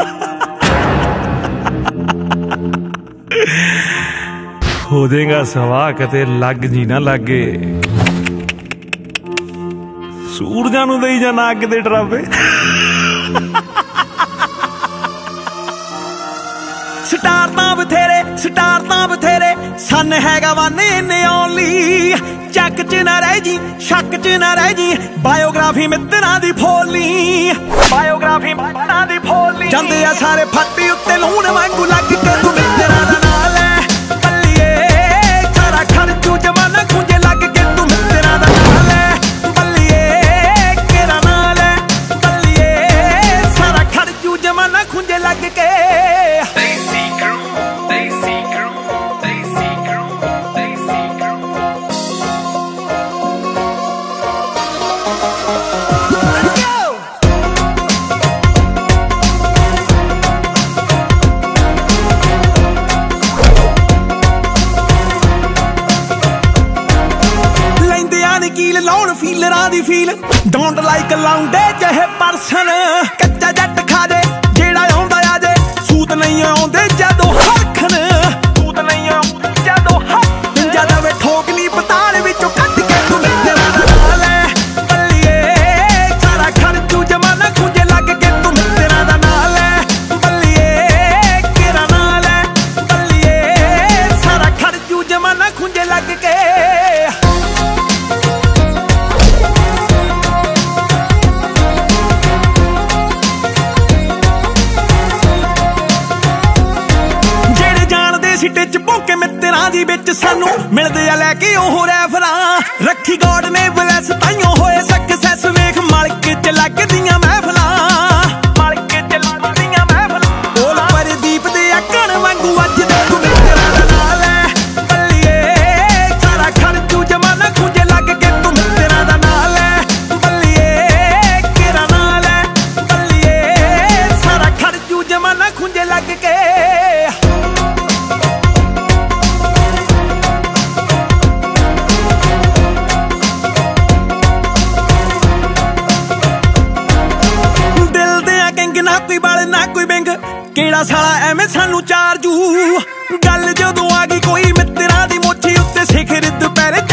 हो देगा सवा कते लग जी ना लागे सूरजां नूं देई जाना अग दे डरावे। स्टार तां बथेरे सन हैगा वन इन ओनली। चक च ना रह जी शक च ना रह जी बायोग्राफी मित्तरां दी फोली। जांदे आ सारे फट्टी उत्ते लूण वांगू लग के तू मित्तरां दा नां लै बल्लिए। सारा खर्चू जमाना खुंजे लग के तू मित्तरां दा नां लै बल्लिए। केरा नां लै बल्लिए। सारा खर्चू जमाना खुंजे लग के। फीलरां दी फील डोंट लाइक लाउंडे चाहे परसन। कच्चा जट खा दे जेड़ा आउंदा आ जे सूत नहीं आउंदे जदों हरखन। जदा वे ठोकनी पताल विचों कट के तू मित्तरां दा नां लै बल्लिए। सारा खर्चू जमाना खुंजे लग के तू मित्तरां दा नां लै बल्लिए। केरा नां लै बल्लिए। सारा खर्चू जमाना खुंजे लग के। सिटे च भौंके मित्तरां दी विच सानू मिलदे आ लैके ओह रैफरां। रखी गॉड ने ब्लैस ताइयों होए सक्सैस वेख मालक च लगदियां महफलां। बोल परदीप दे अकण वांगू अज दे तू मित्तरां दा नां लै बल्लिए। सारा खर्चू जमाना खुंजे लग के तू मित्तरां दा नां लै बल्लिए। केरा नां लै बल्लिए। सारा खर्चू जमाना खुंजे लग के। केड़ा साला एवें सानू चार जू। गल जदों आ गई कोई मित्तरां दी मुट्ठी उत्ते सिखर दुपहरे